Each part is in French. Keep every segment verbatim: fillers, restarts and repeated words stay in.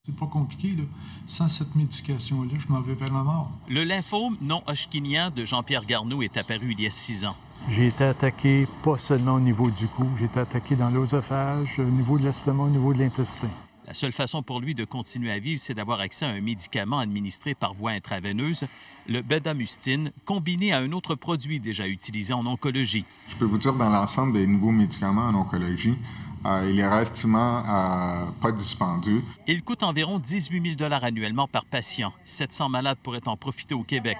C'est pas compliqué, là. Sans cette médication-là, je m'en vais vers la mort. Le lymphome non-hodgkinien de Jean-Pierre Garneau est apparu il y a six ans. J'ai été attaqué pas seulement au niveau du cou, j'ai été attaqué dans l'œsophage, au niveau de l'estomac, au niveau de l'intestin. La seule façon pour lui de continuer à vivre, c'est d'avoir accès à un médicament administré par voie intraveineuse, le bendamustine, combiné à un autre produit déjà utilisé en oncologie. Je peux vous dire, dans l'ensemble des nouveaux médicaments en oncologie, euh, il est relativement euh, pas dispendieux. Il coûte environ dix-huit mille dollars annuellement par patient. sept cents malades pourraient en profiter au Québec.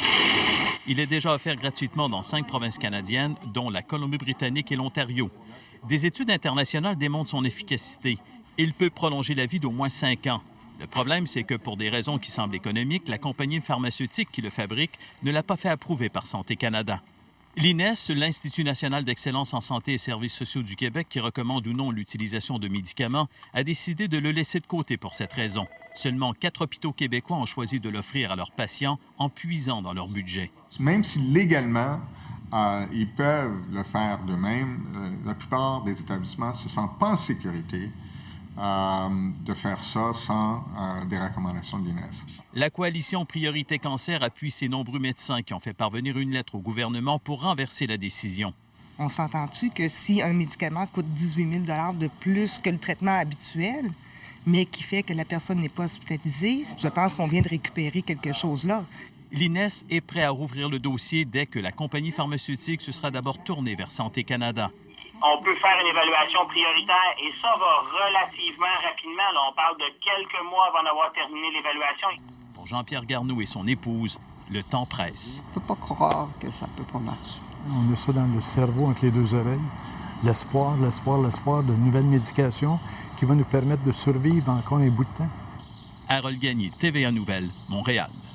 Il est déjà offert gratuitement dans cinq provinces canadiennes, dont la Colombie-Britannique et l'Ontario. Des études internationales démontrent son efficacité. Il peut prolonger la vie d'au moins cinq ans. Le problème, c'est que pour des raisons qui semblent économiques, la compagnie pharmaceutique qui le fabrique ne l'a pas fait approuver par Santé Canada. L'I N E S, l'Institut national d'excellence en santé et services sociaux du Québec, qui recommande ou non l'utilisation de médicaments, a décidé de le laisser de côté pour cette raison. Seulement quatre hôpitaux québécois ont choisi de l'offrir à leurs patients en puisant dans leur budget. Même si légalement, euh, ils peuvent le faire d'eux-mêmes, euh, la plupart des établissements ne se sentent pas en sécurité Euh, de faire ça sans euh, des recommandations de l'I N E S. La coalition Priorité Cancer appuie ces nombreux médecins qui ont fait parvenir une lettre au gouvernement pour renverser la décision. On s'entend-tu que si un médicament coûte dix-huit mille dollars de plus que le traitement habituel, mais qui fait que la personne n'est pas hospitalisée, je pense qu'on vient de récupérer quelque chose là. L'I N E S est prêt à rouvrir le dossier dès que la compagnie pharmaceutique se sera d'abord tournée vers Santé Canada. On peut faire une évaluation prioritaire et ça va relativement rapidement. Là, on parle de quelques mois avant d'avoir terminé l'évaluation. Pour Jean-Pierre Garneau et son épouse, le temps presse. Je ne peux pas croire que ça ne peut pas marcher. On a ça dans le cerveau entre les deux oreilles. L'espoir, l'espoir, l'espoir de nouvelles médications qui vont nous permettre de survivre encore un bout de temps. Harold Gagné, T V A Nouvelles, Montréal.